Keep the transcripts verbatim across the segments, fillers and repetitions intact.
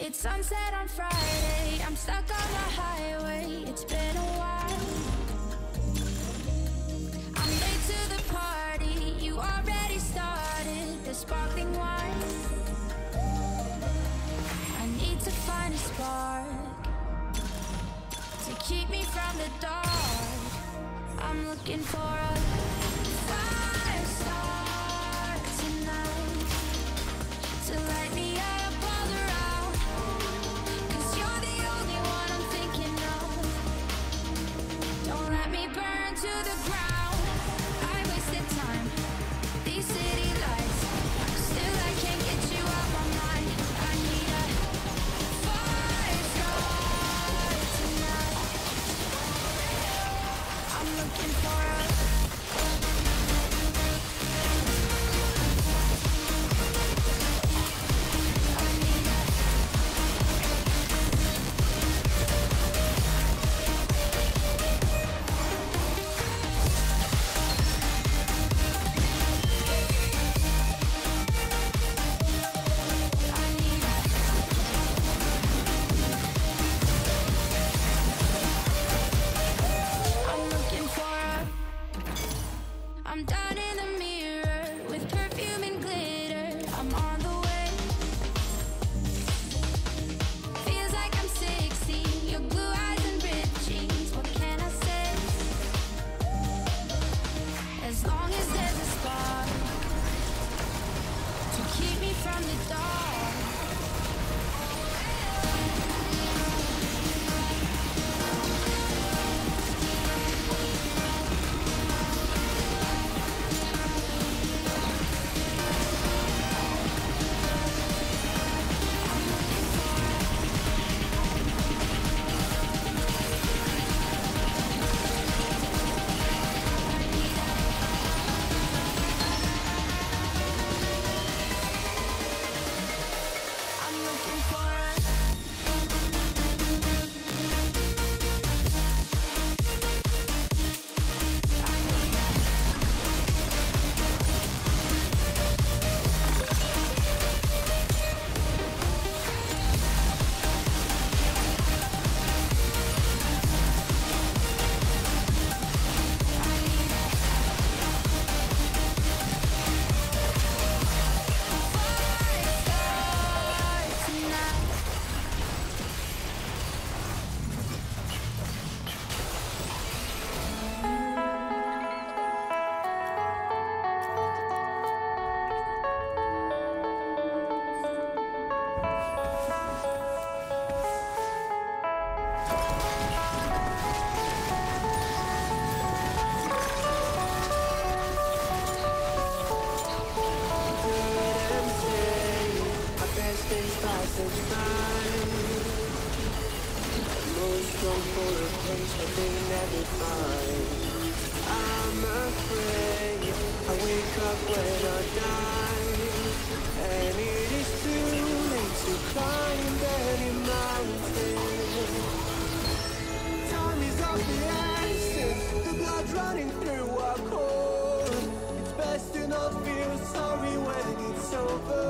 It's sunset on Friday, I'm stuck on the highway. It's been a while. I'm late to the party, you already started the sparkling wine. I need to find a spark to keep me from the dark. I'm looking for a fire star tonight to light me up all around. 'Cause you're the only one I'm thinking of. Don't let me burn to the ground. I wasted time, these city lights, still I can't get you out my mind. I need a fire star tonight. I'm looking for a I'm down in the mirror with perfume and glitter. I'm on the way. Feels like I'm sixteen. Your blue eyes and ripped jeans. What can I say? As long as there's a spark to keep me from the dark. I'm looking for a I'm afraid I wake up when I die, and it is too late to climb any mountain. Time is of the essence, the blood running through our core. It's best to not feel sorry when it's over.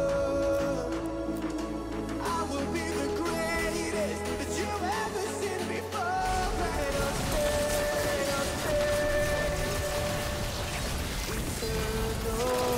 I will be the greatest that you've ever seen before, and I'll stay, I'll stay eternal.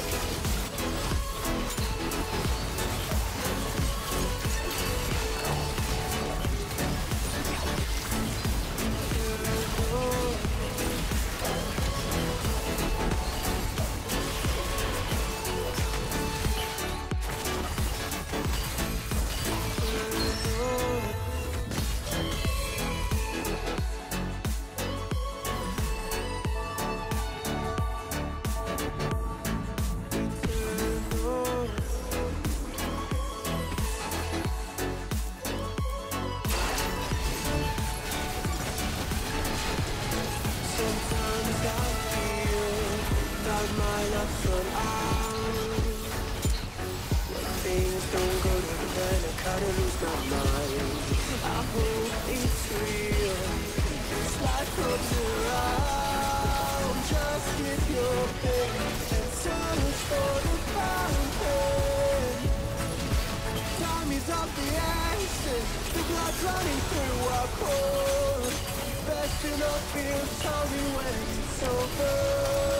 My luck's run out. When things don't go to plan, I kinda lose my mind. I hope it's real. This life comes around. Just give your pick and search for the fountain. Time is of the end. not feel sorry when it's over.